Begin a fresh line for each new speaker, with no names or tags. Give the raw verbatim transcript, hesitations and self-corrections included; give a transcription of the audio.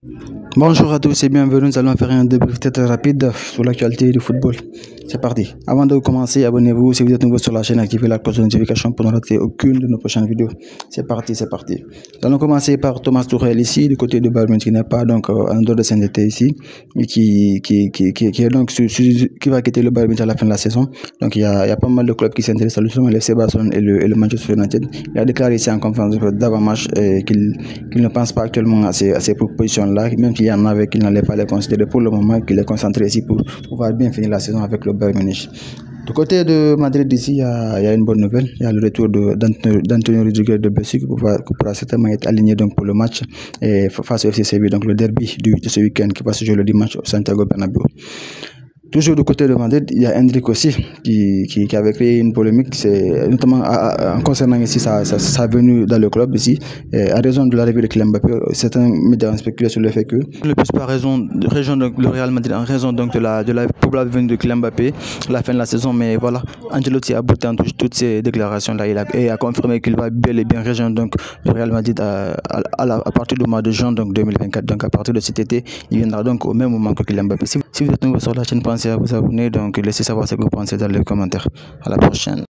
Bonjour à tous et bienvenue, nous allons faire un débrief très, très rapide sur l'actualité du football. C'est parti. Avant de commencer, abonnez-vous si vous êtes nouveau sur la chaîne, activez la cloche de notification pour ne rater aucune de nos prochaines vidéos. C'est parti, c'est parti. Nous allons commencer par Thomas Tuchel ici, du côté de Bayern Munich, qui n'est pas donc euh, en dehors de Saint Étienne ici, et qui, qui, qui, qui, qui est donc su, su, qui va quitter le Bayern Munich à la fin de la saison. Donc il y a, il y a pas mal de clubs qui s'intéressent à lui, le F C Barcelone et le, et le Manchester United. Il a déclaré ici en conférence d'avant-match euh, qu'il qu'il ne pense pas actuellement à ces, à ces propositions-là, même s'il y en avait qu'il n'allait pas les considérer pour le moment, qu'il est concentré ici pour pouvoir bien finir la saison avec le Bayern Munich. Du côté de Madrid ici, il y, a, il y a une bonne nouvelle. Il y a le retour d'Antonio Rudiger de Belgique qui pourra, pourra certainement être aligné donc pour le match et face au F C Séville, donc le derby du, de ce week-end qui va se jouer le dimanche au Santiago Bernabéu. Toujours du côté de Madrid, il y a Hendrik aussi qui, qui, qui avait créé une polémique, c'est notamment à, à, en concernant ici sa, sa, sa venue dans le club ici, et à raison de l'arrivée de Kylian Mbappé. Certains médias ont spéculé sur le fait que le plus par raison, raison donc, le Real Madrid en raison donc de la, de la probable venue de Kylian Mbappé à la fin de la saison, mais voilà, Ancelotti a bouté en touche toutes ces déclarations là, il a, et a confirmé qu'il va bel et bien rejoindre donc le Real Madrid à, à, à, la, à partir du mois de juin donc deux mille vingt-quatre, donc à partir de cet été, il viendra donc au même moment que Kylian Mbappé. Si, si vous êtes nouveau sur la chaîne, pensez à vous abonner, donc laissez savoir ce que vous pensez dans les commentaires. À la prochaine.